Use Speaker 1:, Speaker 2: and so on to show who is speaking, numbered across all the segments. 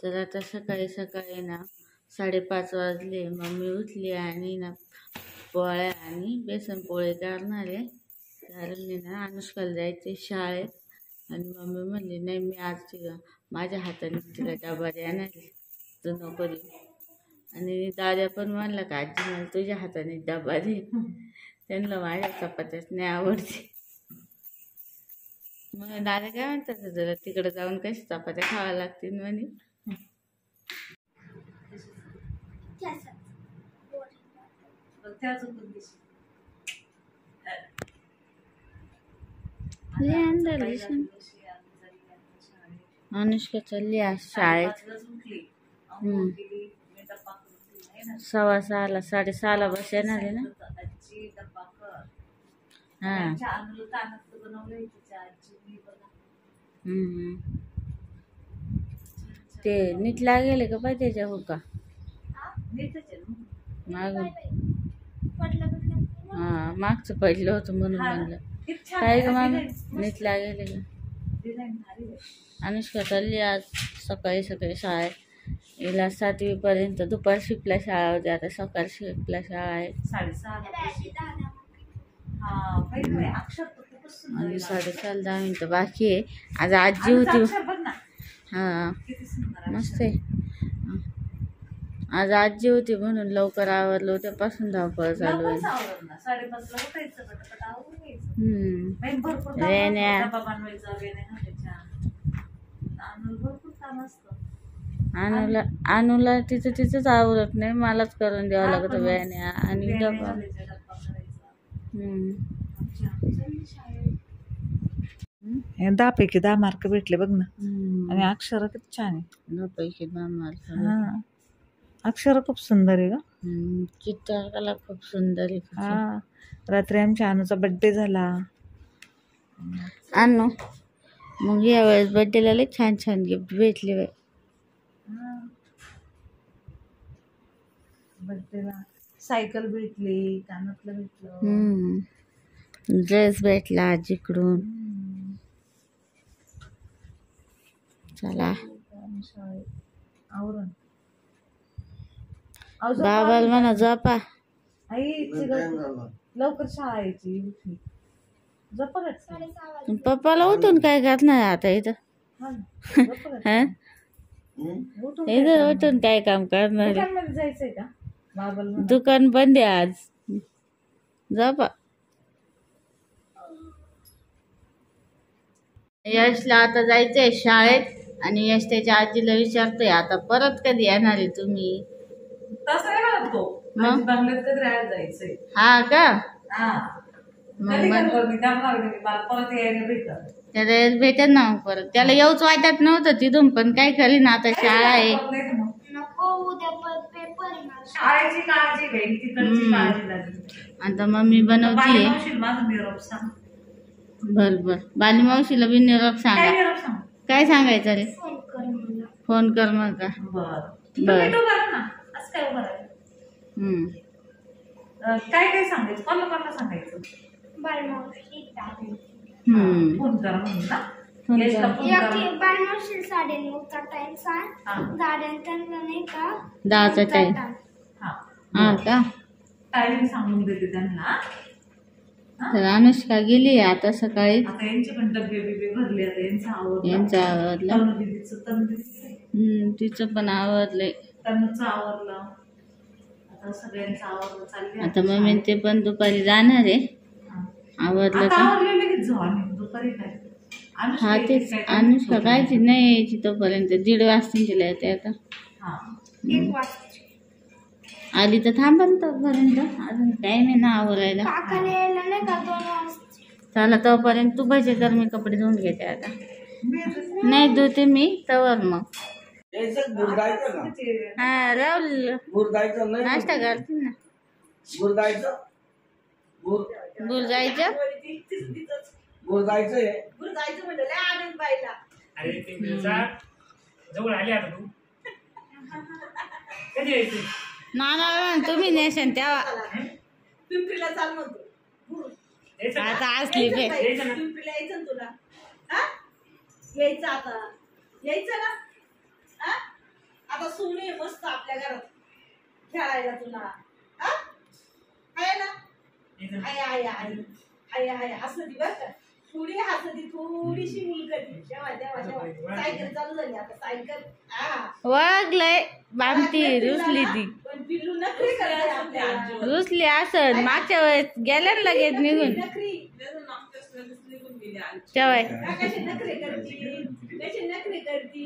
Speaker 1: तर आता सकाळी सकाळी ना 5:30 वाजले. मम्मी उठली आणि ना पोळ्या आणि बेसन पोळे करणार आहे. कारण मी ना अनुष्काला जायचे शाळेत आणि मम्मी म्हणली नाही मी आज माझ्या हाताने तिला डबा देणार आहे, तू नको दे. आणि दादा पण म्हणला का आजी मला तुझ्या हाताने डबा दे. त्यांना माझ्या चपात्याच नाही आवडते. मग दादा काय म्हणतात जरा तिकडे जाऊन कशी चपात्या खावा लागतील म्हणे. अनुष्का चालली आज शाळेत. 6:15 6:30 बस येणार आहे ना. हा ते नीट लागेल का पाहिजे त्याच्या हुका मागून. हा मागचं पडलं होतं म्हणून म्हणलं काय ग माग नीट लागेल का. अनुष्का चालली आज सकाळी सकाळी शाळेत. हिला 7वी पर्यंत दुपार शिफ्टला शाळा होती, आता सकाळ शिफ्टला शाळा आहे. 6:30 10 मिनिटं बाकी आहे. आज आजी होती. हा मस्त आहे. आज आजी होती म्हणून लवकर आवरलं. त्यापासून धावपळ चालू आहे. अनुला तिचंच आवडत नाही, मलाच करून द्यावं लागत व्यान्या आणि डबा.
Speaker 2: दहा पैकी 10 मार्क भेटले बघ ना. आणि अक्षर किती छान आहे.
Speaker 1: 9 पैकी 10 मार्क.
Speaker 2: अक्षर खूप सुंदर आहे ग.
Speaker 1: चित्रकला खूप सुंदर आहे.
Speaker 2: रात्री आमच्या अनुचा बर्थडे झाला.
Speaker 1: अनु मग यावेळेस बर्थडेला लय छान छान गिफ्ट भेटले.
Speaker 2: बर्थडेला सायकल भेटली, कानातलं भेटलं,
Speaker 1: ड्रेस भेटला आजीकडून. चला
Speaker 2: आवरून
Speaker 1: बाबाला म्हणा झोपा.
Speaker 2: लवकर शाळा यायची.
Speaker 1: पप्पाला उठून काय करणार आता इथं. इथं उठून काय काम करणार.
Speaker 2: जायचंय का बाबाला.
Speaker 1: दुकान बंद आहे आज. झोपा. यशला आता जायचंय शाळेत आणि यश त्याच्या आजीला विचारतोय आता परत कधी येणार आहे तुम्ही. हा का त्याला भेटत ना परत. त्याला येऊच वाटत नव्हतं तिथून, पण काय करीन आता शाळा आहे. आता मम्मी बनवतीये. बर बाली मावशीला बी निरोप सांगा. काय सांगायचं रे. फोन कर मग का. बर
Speaker 2: काय सांगायचं. कोणाला सांगायचं. फोन करा म्हणून ना.
Speaker 1: दहाचा टाइम. हा का
Speaker 2: टायमिंग सांगून देते त्यांना.
Speaker 1: तर अनुष्का गेली आता सकाळी.
Speaker 2: यांचे पण डबे बिबे भरले.
Speaker 1: यांचं आवरलं. तिचं पण आवरलंय.
Speaker 2: तनुचं आवरलं. आता सगळ्यांचं आवरलं चाललंय.
Speaker 1: आता मम्मी ते पण दुपारी जाणार आहे. आवरलं का.
Speaker 2: दुपारी काय.
Speaker 1: हा तेच अनुष्का कायची नाही यायची तोपर्यंत 1:30 वाजता तिला येते. आता आली तर थांबन तोपर्यंत. अजून टाइम आहे ना आवरायला. चला तोपर्यंत तू भजे कर, मी कपडे धुवून घेते. आता नाही धुते मी तवर मग. हा राहुल नाश्ता करते ना. गुर जायचं. ना तुम्ही नेशन तेव्हा
Speaker 2: पिंपरीला चाल म्हणतो.
Speaker 1: आता असली
Speaker 2: पिंपरीला यायचं ना तुला. यायचं आता. यायचं ना.
Speaker 3: आता सोने मस्त आपल्या घरात खेळायला तुला आहे ना. आहे हसती बरं का, थोडी हसती, थोडीशी मुलकती. तेव्हा सायकल चालू झाली आता, सायकल
Speaker 1: वागलंय बामती रुसली ती,
Speaker 3: पण पिल्लू नखरी करते आपल्याला.
Speaker 1: रुसली असं मागच्या वेळेस गेल्या ना लगेच निघून.
Speaker 3: नखरी
Speaker 1: तेव्हा
Speaker 3: कशी नखरे करती, कशी नखरे करती.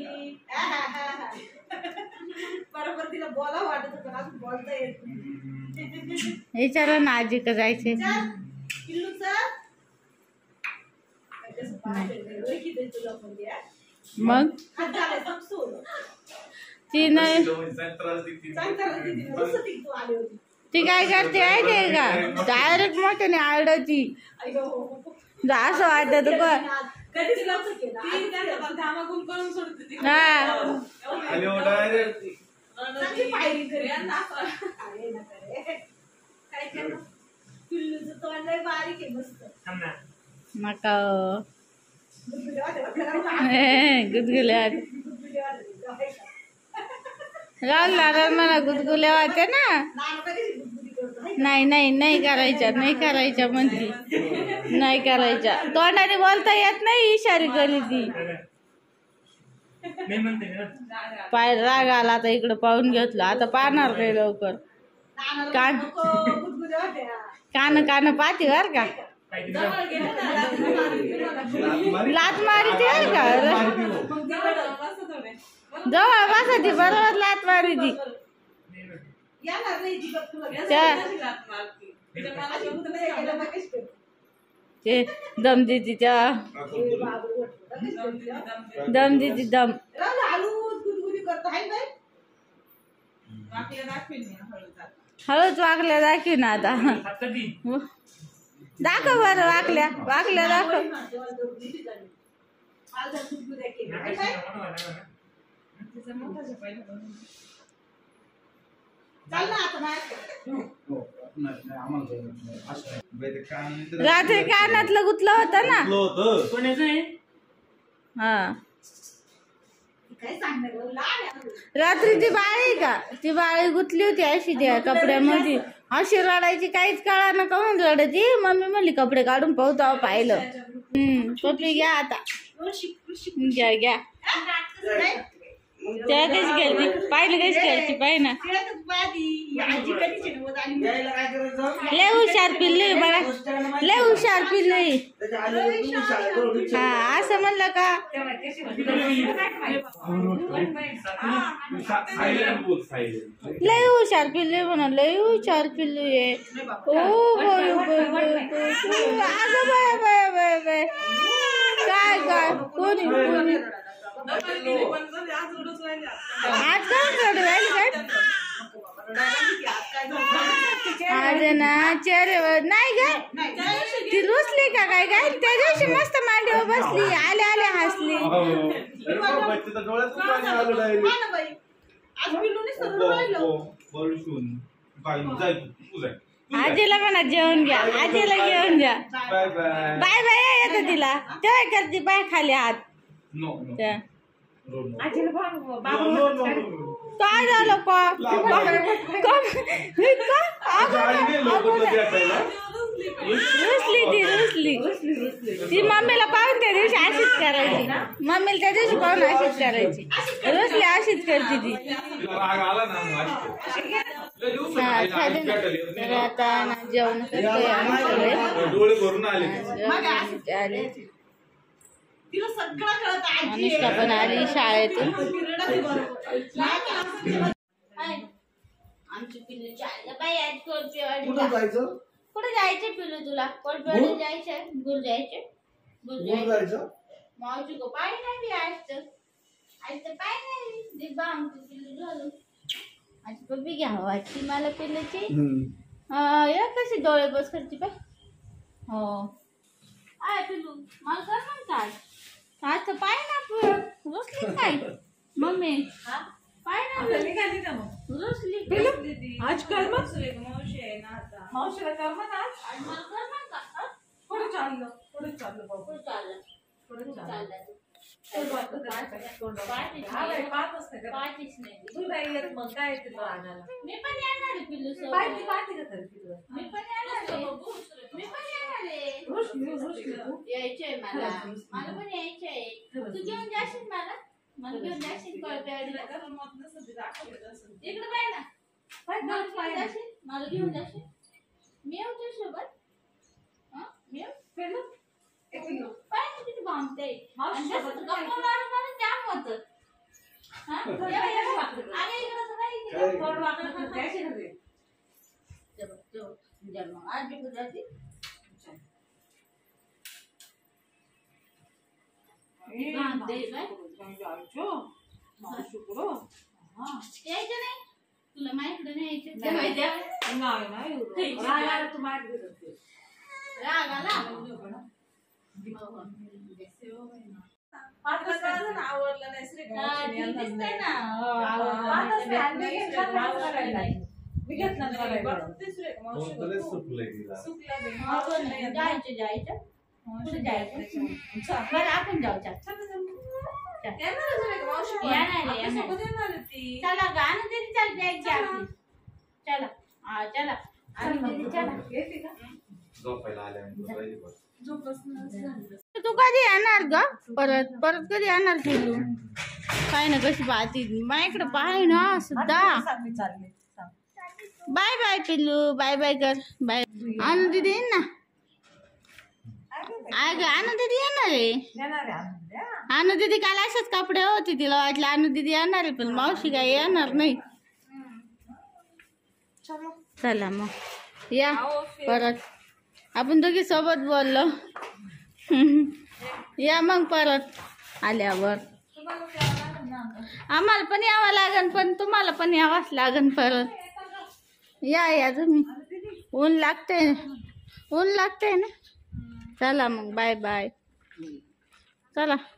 Speaker 3: बरोबर तिला बोला वाटत पण अजून बोलता येत नाही.
Speaker 1: विचारा ना आजी का जायचे.
Speaker 3: पिल्लू चल.
Speaker 1: मग ती नाही, ती काय करते माहितीये का, डायरेक्ट मोठ्याने आरडती. असं वाटत नका गुदगुल्या लागला मला, गुदगुल्या वाटते ना. नाही करायच्या म्हणती, नाही करायच्या. तोंडाने बोलता येत नाही, इशारे करी ती. पाय राग आला आता, इकडं पाहून घेतलं. आता पाहणार नाही लवकर. कान पाहते बर का, लात मारी बर का, जवळ बसा ती बरोबर लात मारी ती. ते दम देती, त्या दम देती, दम. हळूच वाकल्या दाखवी ना आता. दाखव बरं, वाकल्या दाखव. रात्री कानातलं गुतलं होतं ना. हा रात्री ती बाळी का, ती बाळी गुतली होती अशी त्या कपड्यामध्ये, अशी रडायची. काहीच कळा ना काहून रडती. मम्मी म्हणली कपडे काढून पाहू, पाहिलं. पप्पी घ्या आता, घ्या. त्या कशी खेळती पाहिलं, कशी खेळती पाहि ना. लय हुशार पिल्लू बघा, लय हुशार पिल्लू. हा असं म्हणलं का, लय हुशार पिल्लू म्हणा, लय हुशार पिल्लू आहे. काय कोणी आज आज ना चेहऱ्यावर नाही ग, ती रुसली का काय त्या दिवशी मस्त मांडीवर बसली, आले हसली. आजीला म्हणा जेवण घ्या, आजीला घेऊन जा. बाय बाय येतं तिला, तेव्हा करते बाय खाली हात. काय झालं रुसली ती मम्मीला पाहून त्या दिवशी अशीच करायची, मम्मीला त्या दिवशी पाहून अशीच करायची. रुसली अशीच करते ती. तर आता ना जेवण करतोय आले. अनुष्का पण आली शाळेतून. आमची पिल्लू कुठे जायचे पिल्लू तुला? कोलपेवाडी जायचंय, गुल जायचे. मावशी को पाय नाही आज तर पाय नाही दिबा आमची पिल्लू झालं. आज पप्पी घ्यावं वाटती मला पिल्लूची. या कशी डोळे बस करते पाय. हो आय पिल्लू मला कर म्हणतात. आज तर पाय ना रुसली काय मम्मी, पाय ना रुसली
Speaker 2: आज कर मग,
Speaker 3: मावशीला कर मग आज.
Speaker 1: मला कर म्हणतात.
Speaker 3: पुढे चाललं बाबा,
Speaker 1: चाललं
Speaker 2: तू नाही येत मग काय येते तुला आणायला?
Speaker 1: मी पण येणार आहे पिल्लू सोबत.
Speaker 2: पाहिजे पाहते का तरी तिकडं?
Speaker 1: मी पण येणार आहे. मी पण येणार आहे.
Speaker 2: रुसली तू.
Speaker 1: यायचंय मला पण यायचंय. तू घेऊन जाशील मला घेऊन जाशील कळप्यावाडीला. इकडे पाय ना. मला घेऊन जाशील. मी येऊ तुझ्यासोबत. मी येऊ पाय ना किती भांडते. गप्पा मारून मारून जाम होतं. अरे इकडं सगळं आज गुजराती यायचं नाही तुला माहिती नाही राग आला
Speaker 3: आवडलं नाही श्री
Speaker 1: दिसतंय ना जायचं कुठे जायचं बरं आपण जाऊ चला गाणं तरी चाल बॅग घ्या आपली चला चला तू कधी येणार ग परत परत कधी येणार पिल्लू काय ना कशी पाहती माझ्याकडे पाहाय ना सुद्धा बाय बाय पिल्लू बाय बाय कर बाय आनंद दीदी येईन ना आनंद दीदी येणार आहे आनंद दीदी काल असेच कपडे होते तिला वाटलं आनंद दीदी येणार आहे पण मावशी काय येणार नाही चला मग या परत आपण दोघी सोबत बोललो या मग परत आल्यावर आम्हाला पण यावं लागन पण तुम्हाला पण यावंच लागन परत या तुम्ही ऊन लागते ना चला मग बाय बाय चला